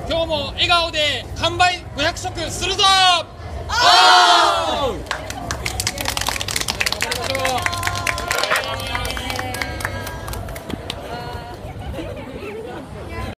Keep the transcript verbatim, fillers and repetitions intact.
今日も笑顔で完売ごひゃく食するぞ。 あー